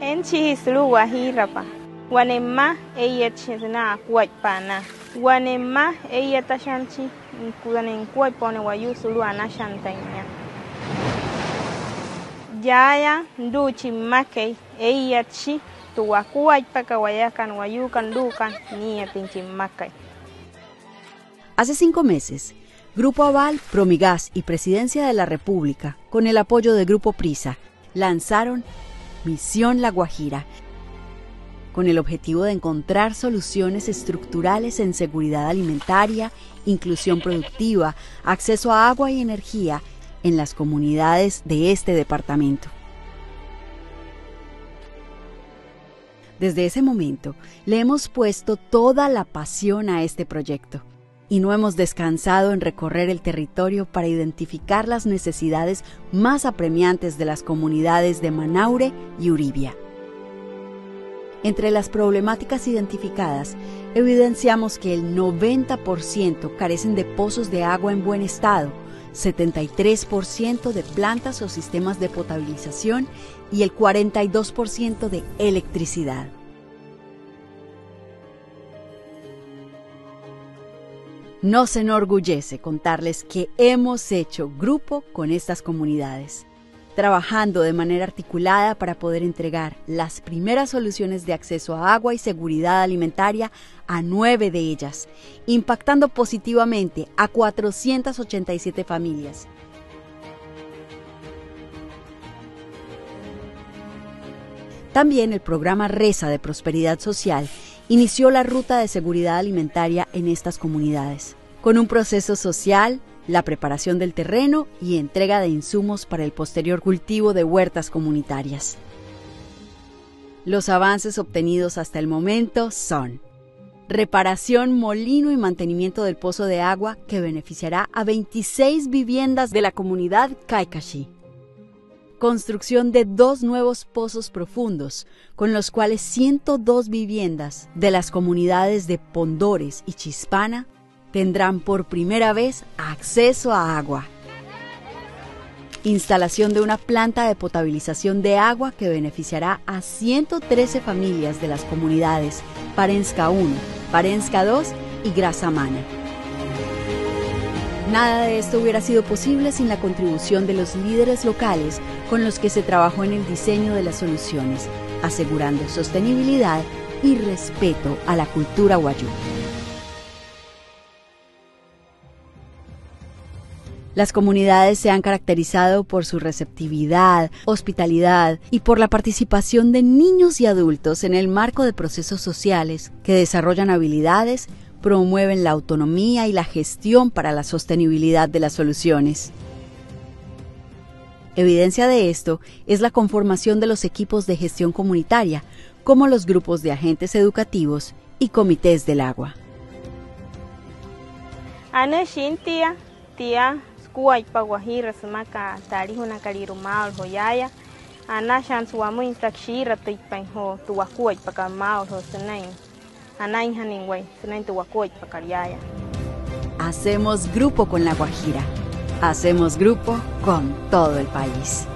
Enchi sulu Guajirapa. Guanema ella chisna cuaypana. Guanema ella tashanchi kudanen cuaypone guayu sulu anashantaña. Yaya nduchi make ella chi tuwacuaypa guayacan guayucan ducan niña tinchimacay. Hace 5 meses, Grupo Aval, Promigas y Presidencia de la República, con el apoyo de Grupo Prisa, lanzaron Misión La Guajira, con el objetivo de encontrar soluciones estructurales en seguridad alimentaria, inclusión productiva, acceso a agua y energía en las comunidades de este departamento. Desde ese momento, le hemos puesto toda la pasión a este proyecto y no hemos descansado en recorrer el territorio para identificar las necesidades más apremiantes de las comunidades de Manaure y Uribia. Entre las problemáticas identificadas, evidenciamos que el 90% carecen de pozos de agua en buen estado, 73% de plantas o sistemas de potabilización y el 42% de electricidad. Nos enorgullece contarles que hemos hecho grupo con estas comunidades, trabajando de manera articulada para poder entregar las primeras soluciones de acceso a agua y seguridad alimentaria a 9 de ellas, impactando positivamente a 487 familias. También el programa RESA de Prosperidad Social inició la ruta de seguridad alimentaria en estas comunidades, con un proceso social, la preparación del terreno y entrega de insumos para el posterior cultivo de huertas comunitarias. Los avances obtenidos hasta el momento son: reparación, molino y mantenimiento del pozo de agua que beneficiará a 26 viviendas de la comunidad Caicaxi. Construcción de 2 nuevos pozos profundos, con los cuales 102 viviendas de las comunidades de Pondores y Chispana tendrán por primera vez acceso a agua. Instalación de una planta de potabilización de agua que beneficiará a 113 familias de las comunidades Parensca 1, Parensca 2 y Grasamana. Nada de esto hubiera sido posible sin la contribución de los líderes locales con los que se trabajó en el diseño de las soluciones, asegurando sostenibilidad y respeto a la cultura wayuu. Las comunidades se han caracterizado por su receptividad, hospitalidad y por la participación de niños y adultos en el marco de procesos sociales que desarrollan habilidades, promueven la autonomía y la gestión para la sostenibilidad de las soluciones. Evidencia de esto es la conformación de los equipos de gestión comunitaria, como los grupos de agentes educativos y comités del agua. Cuaypa Guajira semaka tarihuna kalirumaul hoyaya ana chansuamu intakshira tipanho tuwakuaypa kamaul ho senain anain haningway senain tuwakuaypa karyaya. Hacemos grupo con La Guajira. Hacemos grupo con todo el país.